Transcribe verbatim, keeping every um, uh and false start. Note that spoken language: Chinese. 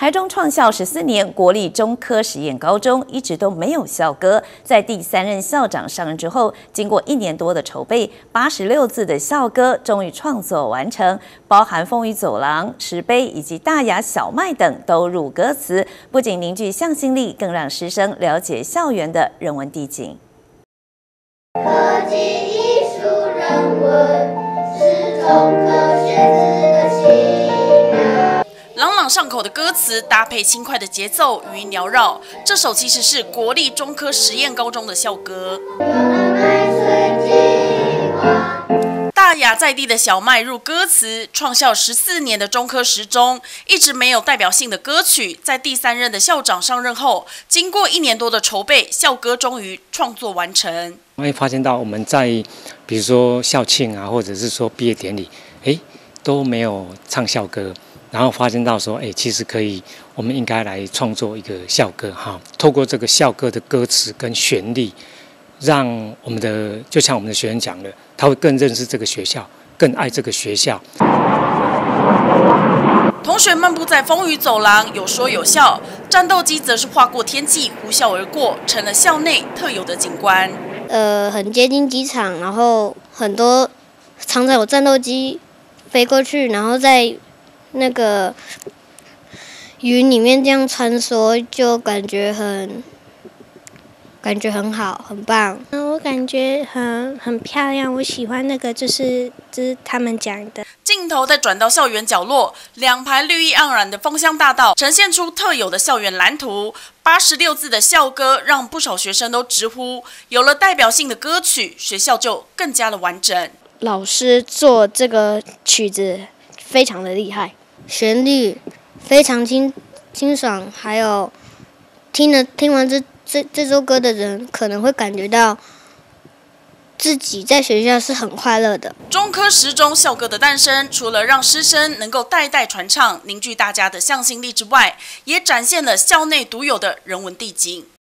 台中创校十四年，国立中科实验高中一直都没有校歌。在第三任校长上任之后，经过一年多的筹备，八十六字的校歌终于创作完成，包含风雨走廊、石碑以及大雅小麦等都入歌词，不仅凝聚向心力，更让师生了解校园的人文地景。 科技、艺术、人文是中科学子的信仰。 朗朗上口的歌词搭配轻快的节奏，余音缭绕。这首其实是国立中科实验高中的校歌。大雅在地的小麦入歌词，创校十四年的中科实中一直没有代表性的歌曲，在第三任的校长上任后，经过一年多的筹备，校歌终于创作完成。 会发现到我们在比如说校庆啊，或者是说毕业典礼，哎都没有唱校歌。然后发现到说，哎，其实可以，我们应该来创作一个校歌哈。透过这个校歌的歌词跟旋律，让我们的就像我们的学生讲的，他会更认识这个学校，更爱这个学校。 同学漫步在风雨走廊，有说有笑；战斗机则是划过天际，呼啸而过，成了校内特有的景观。 呃，很接近机场，然后很多常常有战斗机飞过去，然后在那个云里面这样穿梭，就感觉很，感觉很好，很棒。 嗯，我感觉很很漂亮，我喜欢那个，就是就是他们讲的。 镜头再转到校园角落，两排绿意盎然的芳香大道，呈现出特有的校园蓝图。八十六字的校歌，让不少学生都直呼，有了代表性的歌曲，学校就更加的完整。 老师做这个曲子非常的厉害。旋律非常清清爽，还有听了听完这这这首歌的人，可能会感觉到自己在学校是很快乐的。 中科实中校歌的诞生，除了让师生能够代代传唱，凝聚大家的向心力之外，也展现了校内独有的人文地景。